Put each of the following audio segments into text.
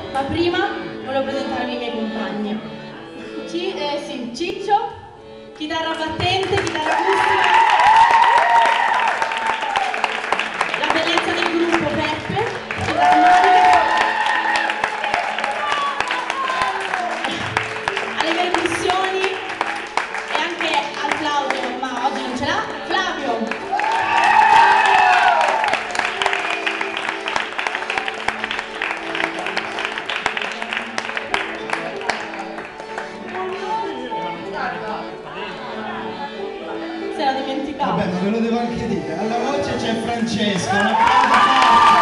Ma prima volevo presentarvi i miei compagni. Ciccio, chitarra battente, chitarra acustica. La bellezza del gruppo Peppe, chitarra manica. Alle percussioni e anche al flauto, ma oggi non ce l'ha, Flavio. Se l'ha dimenticato. Vabbè, ma ve lo devo anche dire. Alla voce c'è Francesco. Un applauso forte.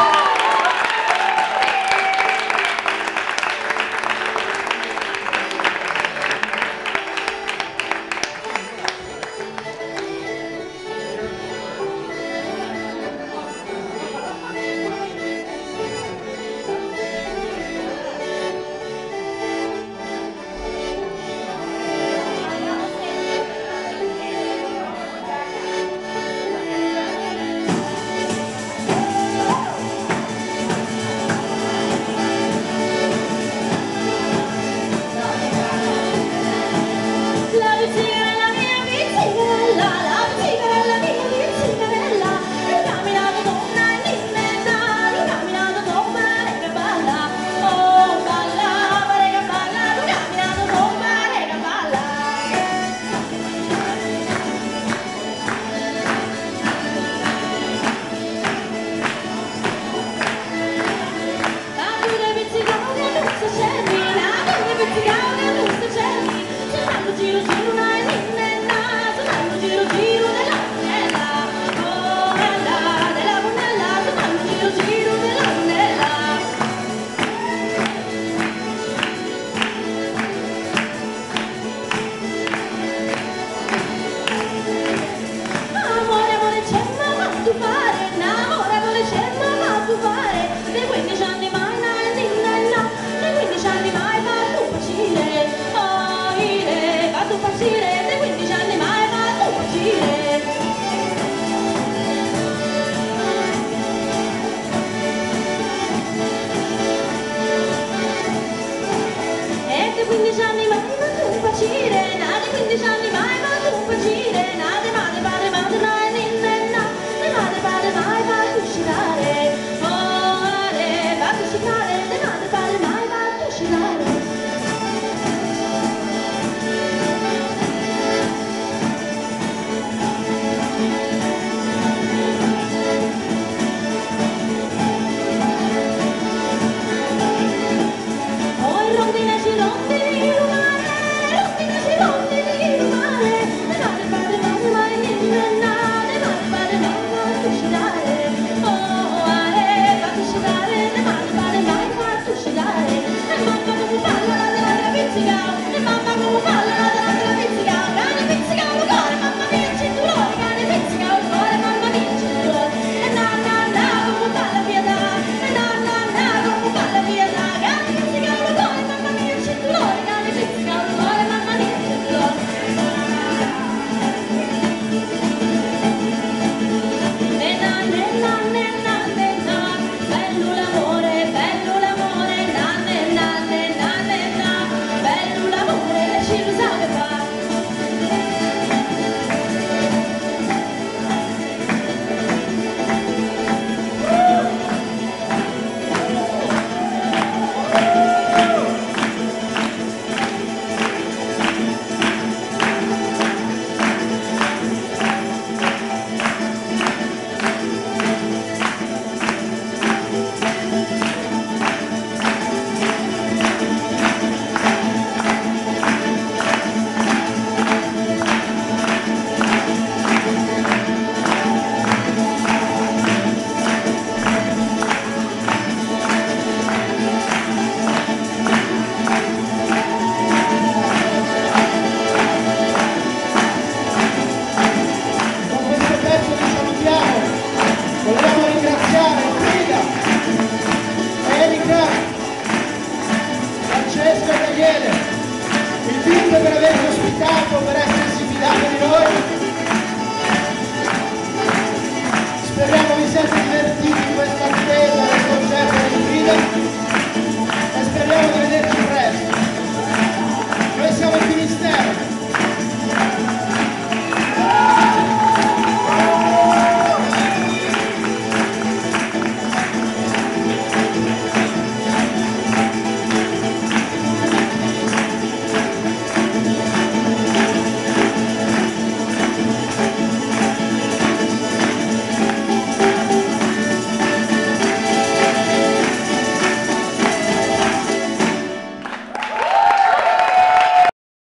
Per averci ospitato, per essersi fidato di noi. Speriamo vi siate divertiti.